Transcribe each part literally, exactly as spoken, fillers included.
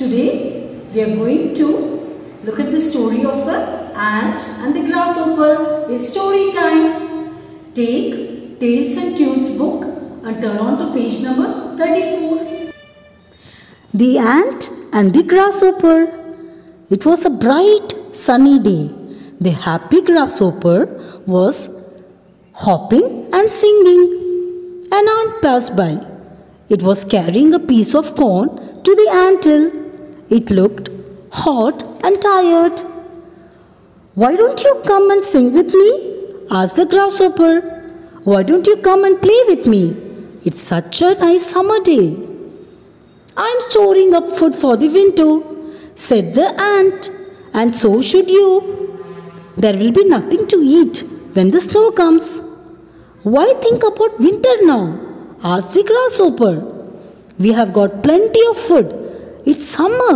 Today we are going to look at the story of an ant and the grasshopper. It's story time. Take Tales and Tunes book and turn on to page number thirty-four. The Ant and the Grasshopper. It was a bright sunny day. The happy grasshopper was hopping and singing. An ant passed by. It was carrying a piece of corn to the anthill. It looked hot and tired. "Why don't you come and sing with me?" asked the grasshopper. "Why don't you come and play with me? It's such a nice summer day." "I'm storing up food for the winter," said the ant, "and so should you. There will be nothing to eat when the snow comes." "Why think about winter now?" asked the grasshopper. "We have got plenty of food. It's summer."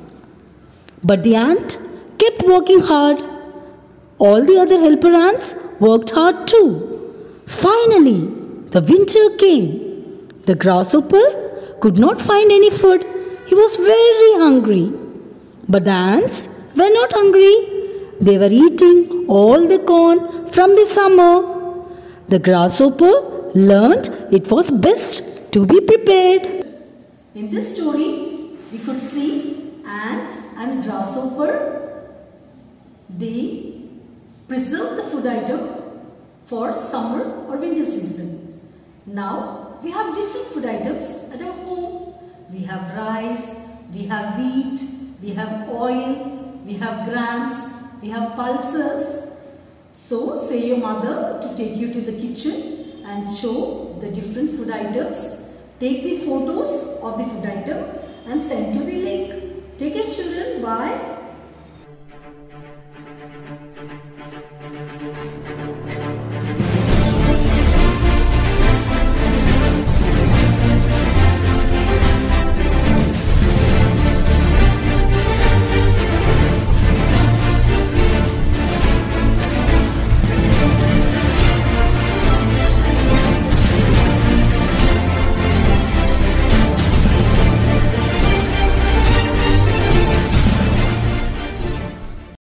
But the ant kept working hard. All the other helper ants worked hard too. Finally, the winter came. The grasshopper could not find any food. He was very hungry. But the ants were not hungry. They were eating all the corn from the summer. The grasshopper learned it was best to be prepared. In this story, we could see ant and grasshopper. They preserve the food item for summer or winter season. Now we have different food items at our home. We have rice, we have wheat, we have oil, we have grams, we have pulses. So say your mother to take you to the kitchen and show the different food items. Take the photos of the food item and send to the link. Take care children. Bye.